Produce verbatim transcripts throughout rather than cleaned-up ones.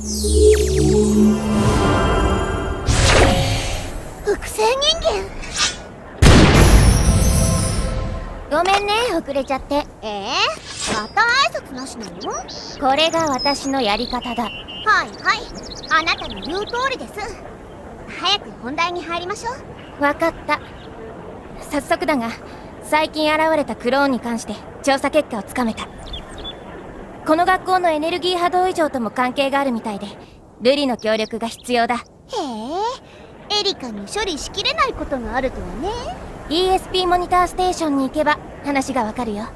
複製人間。ごめんね、遅れちゃって。えー、また挨拶なしなの？これが私のやり方だ。はいはい、あなたの言う通りです。早く本題に入りましょう。わかった。早速だが、最近現れたクローンに関して調査結果をつかめた。この学校のエネルギー波動異常とも関係があるみたいで、瑠璃の協力が必要だ。へえ、エリカに処理しきれないことがあるとはね。 イーエスピー モニターステーションに行けば話がわかるよ。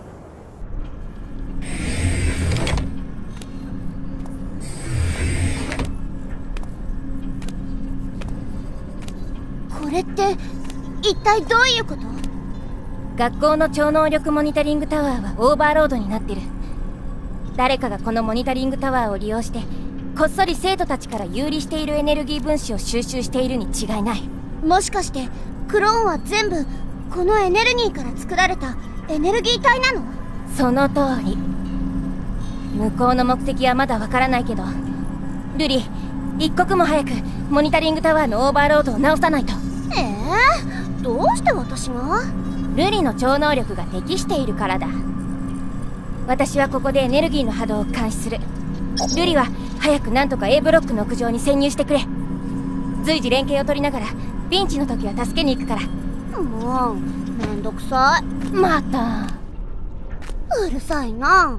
これって一体どういうこと？学校の超能力モニタリングタワーはオーバーロードになってる。誰かがこのモニタリングタワーを利用してこっそり生徒たちから有利しているエネルギー分子を収集しているに違いない。もしかしてクローンは全部このエネルギーから作られたエネルギー体なの？その通り。向こうの目的はまだわからないけど、瑠璃、一刻も早くモニタリングタワーのオーバーロードを直さないと。ええー、どうして私が？瑠璃の超能力が適しているからだ。私はここでエネルギーの波動を監視する。瑠璃は早くなんとか A ブロックの屋上に潜入してくれ。随時連携を取りながらピンチの時は助けに行くから。もうめんどくさい。またうるさいな。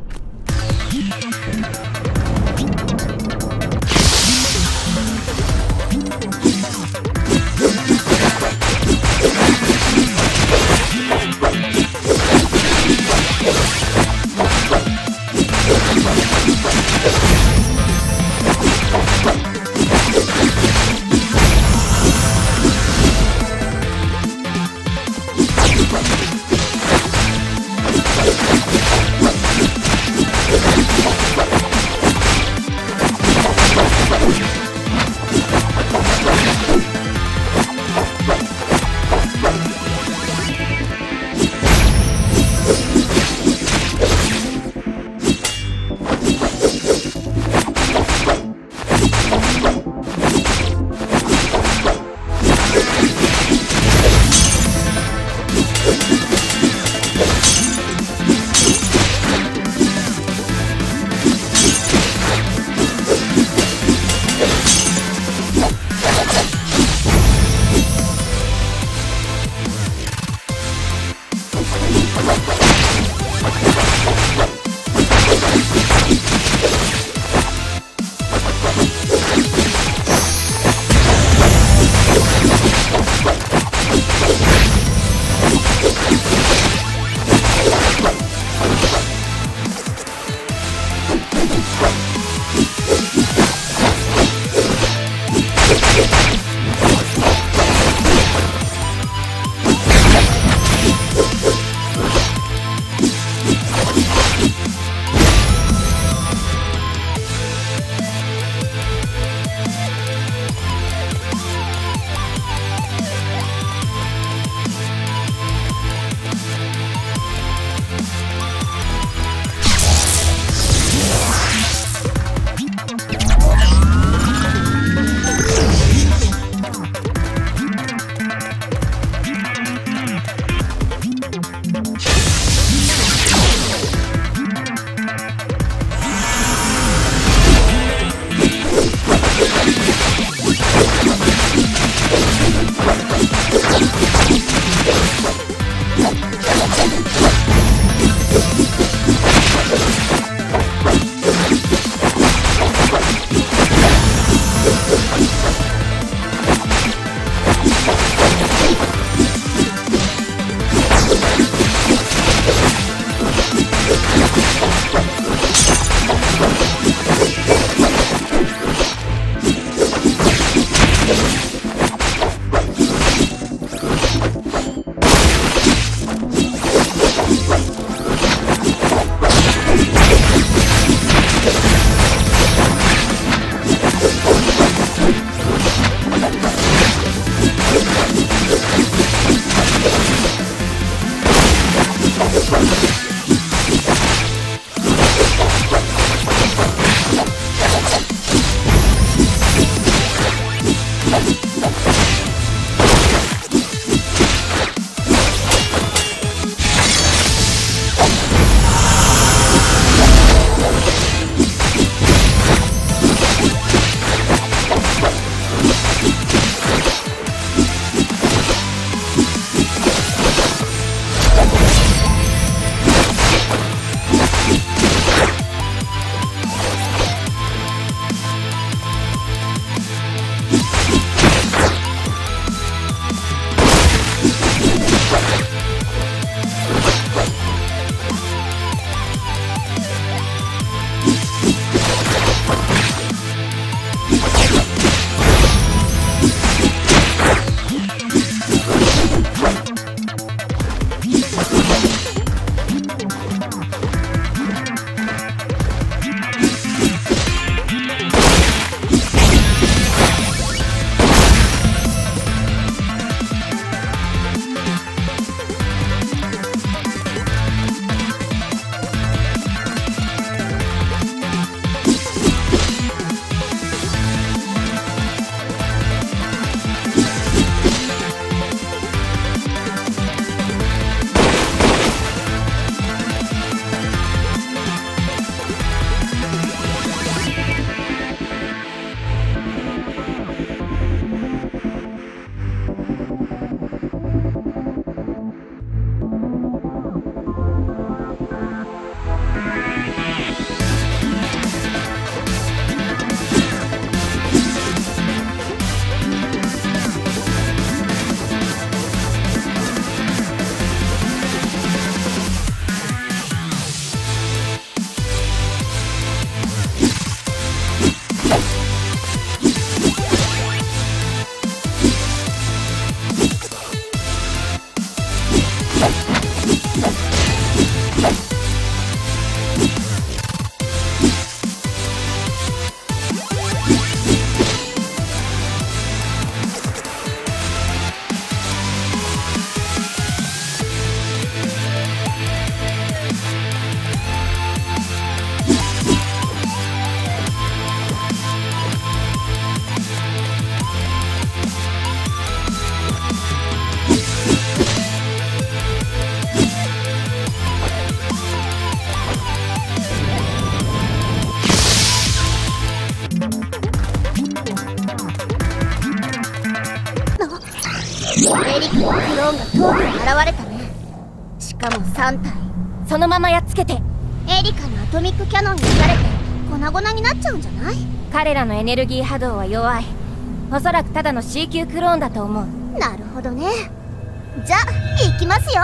れたね。しかもさんたい。 そのままやっつけて。 エリカのアトミックキャノンに撃たれて粉々になっちゃうんじゃない？ 彼らのエネルギー波動は弱い。おそらくただの シー 級クローンだと思う。 なるほどね。じゃあ行きますよ。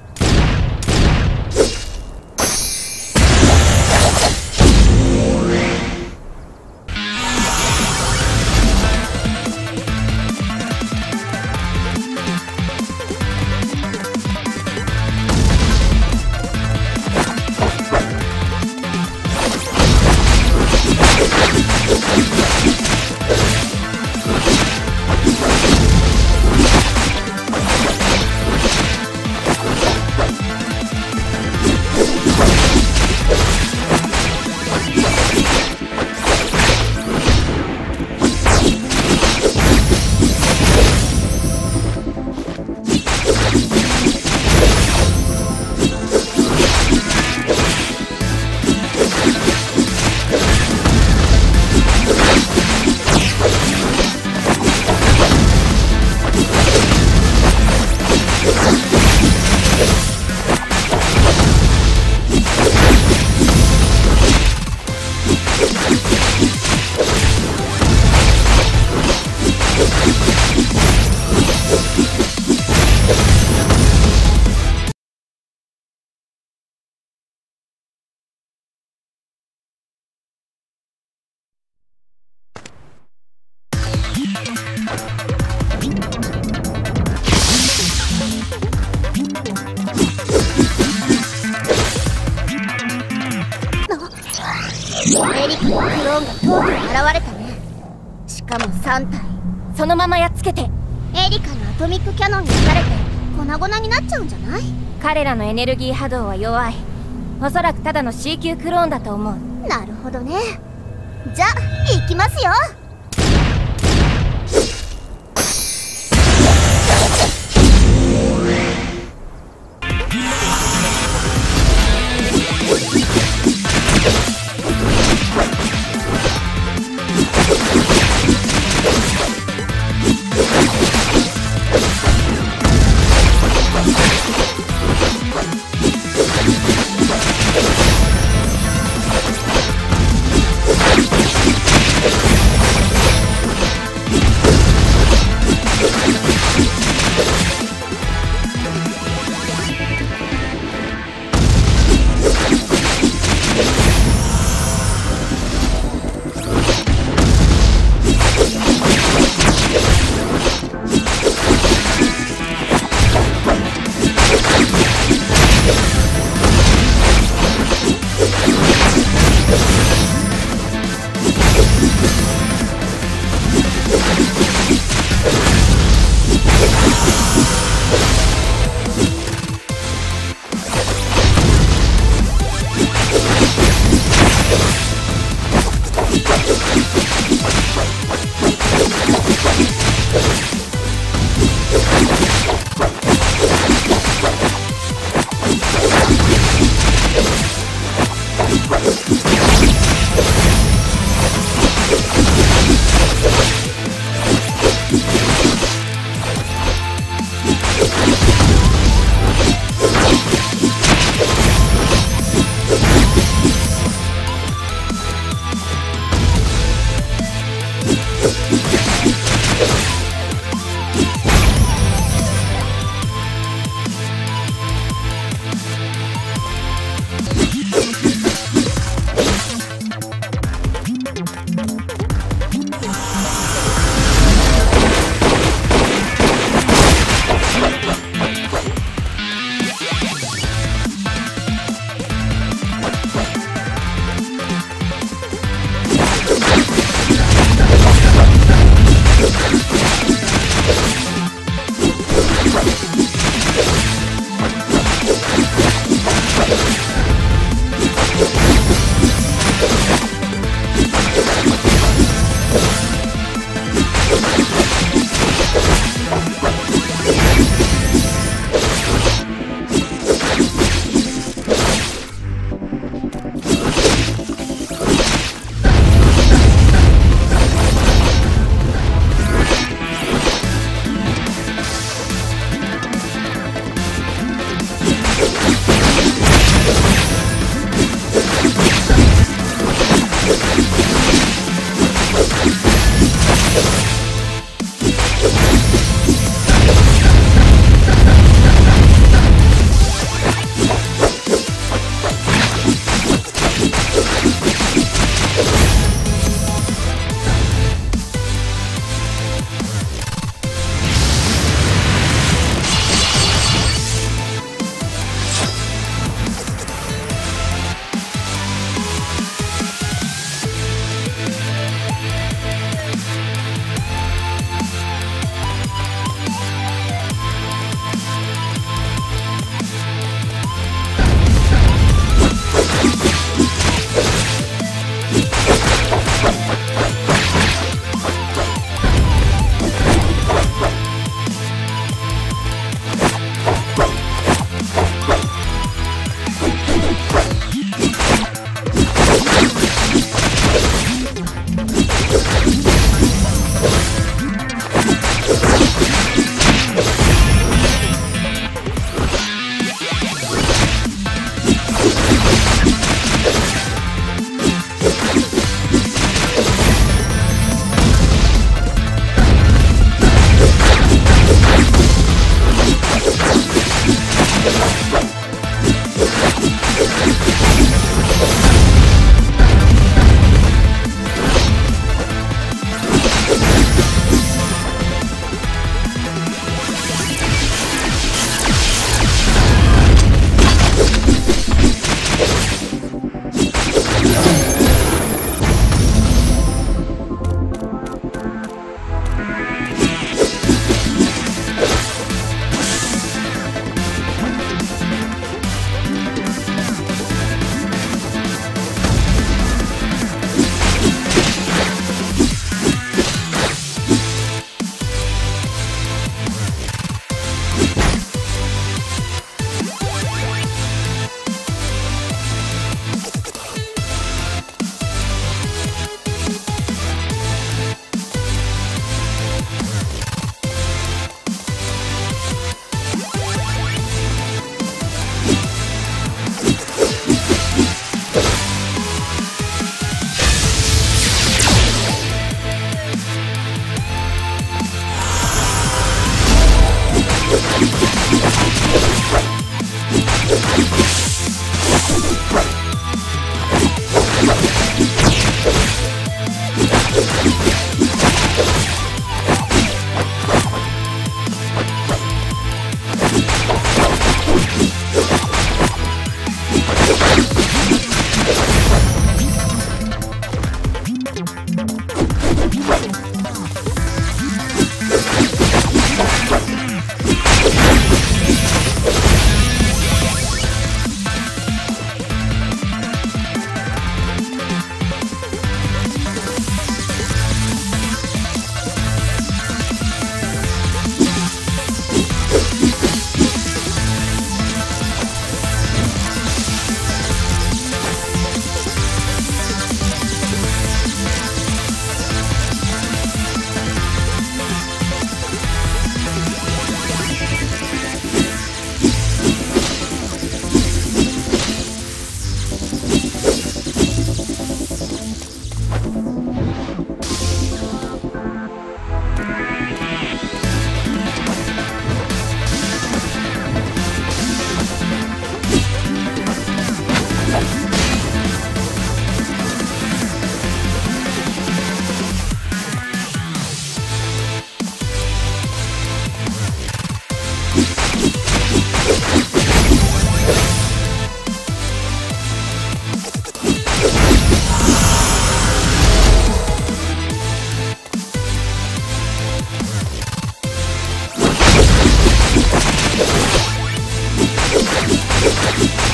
エリカのクローンがとうとう現れたね。しかもさんたい。 そのままやっつけて。 エリカのアトミックキャノンに撃たれて粉々になっちゃうんじゃない？ 彼らのエネルギー波動は弱い。おそらくただの シー 級クローンだと思う。 なるほどね。じゃあ行きますよ。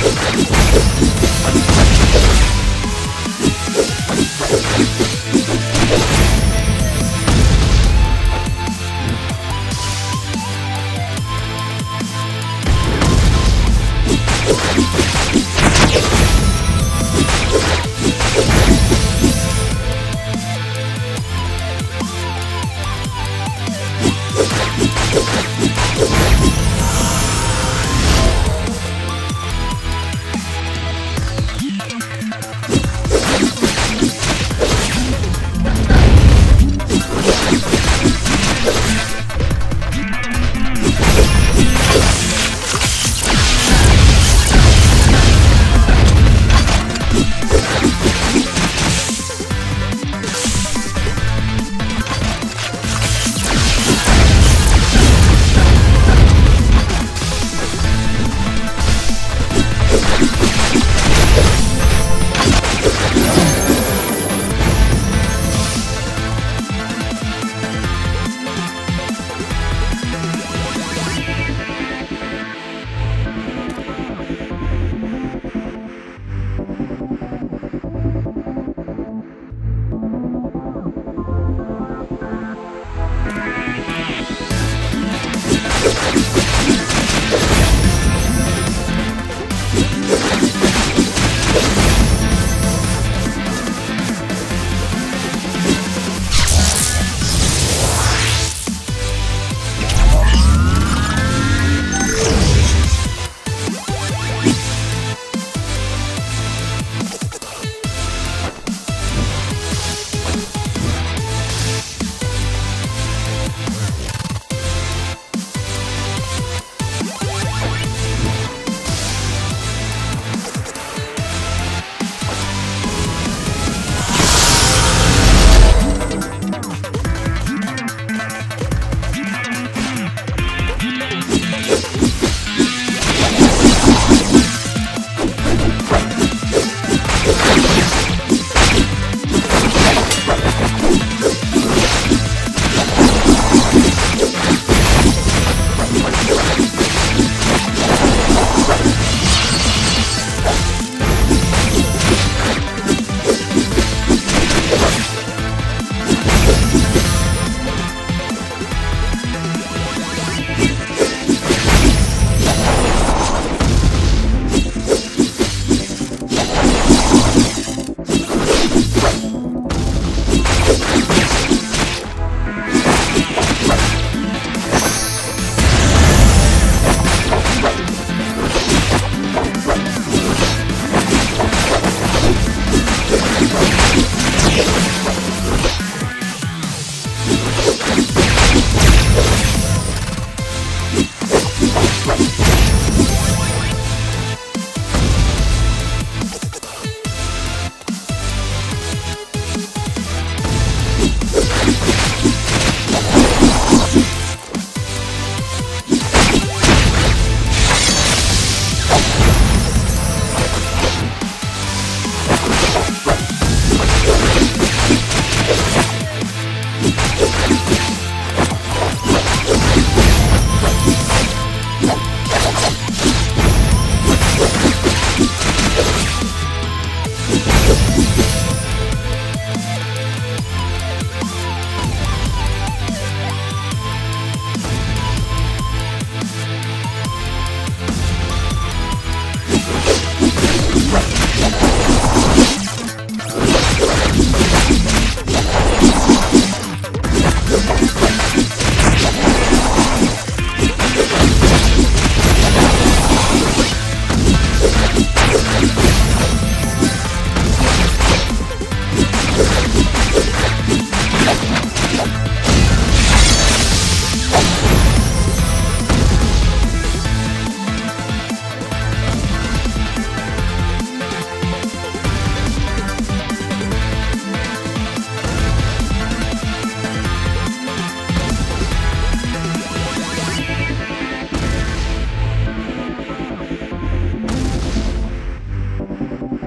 you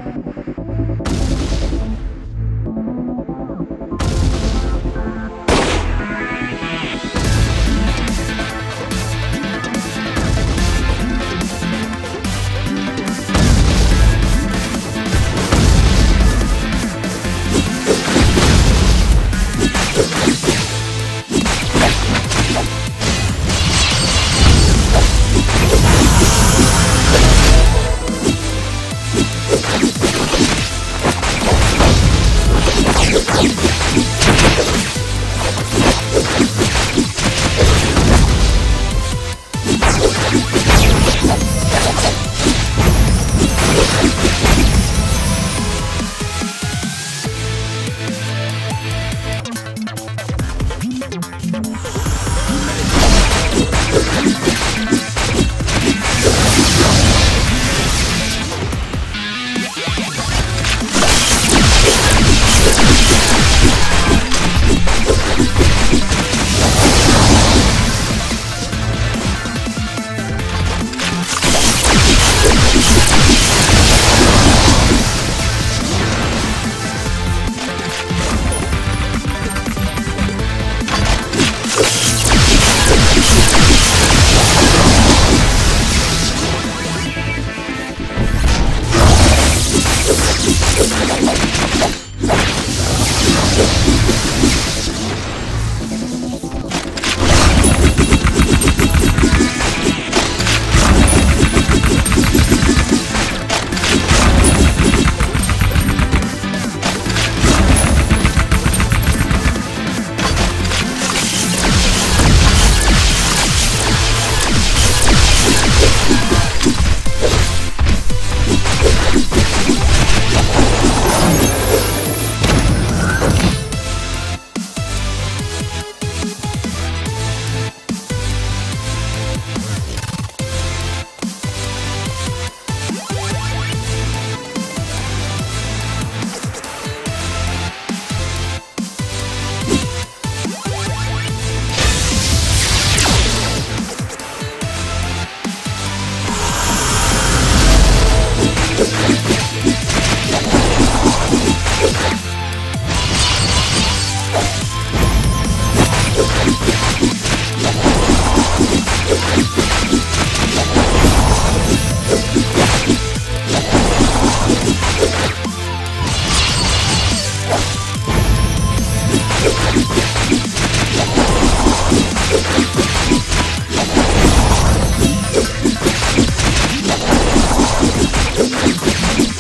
う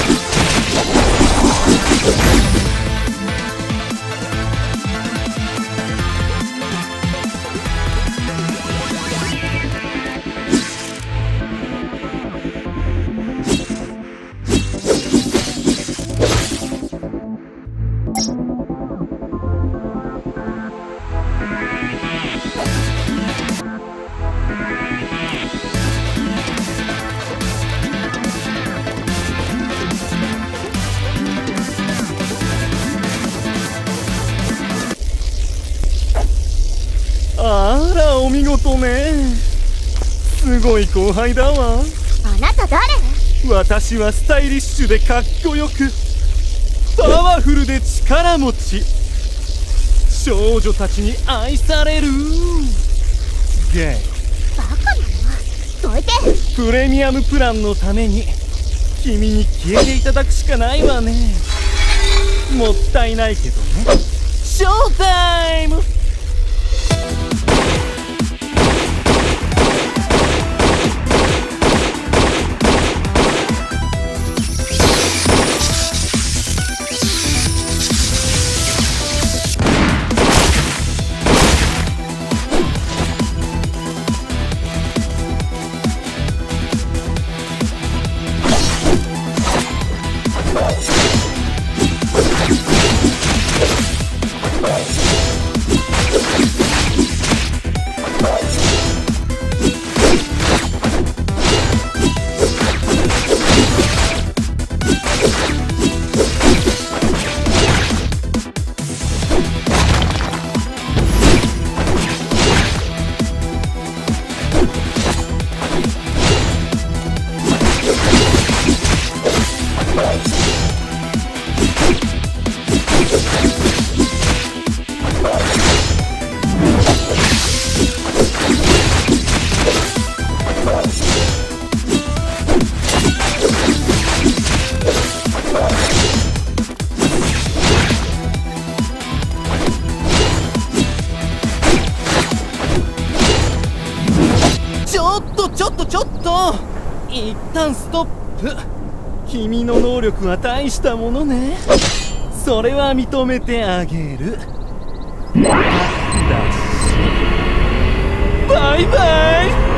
あら、お見事ね。すごい後輩だわ。 あなた誰？ 私はスタイリッシュでかっこよく、パワフルで力持ち、少女たちに愛されるゲイ。 バカなの？どいて。 プレミアムプランのために君に消えていただくしかないわね。もったいないけどね。ショータイム。ちょっとちょっとちょっと、一旦ストップ。君の能力は大したものね。それは認めてあげる。だしバイバイ。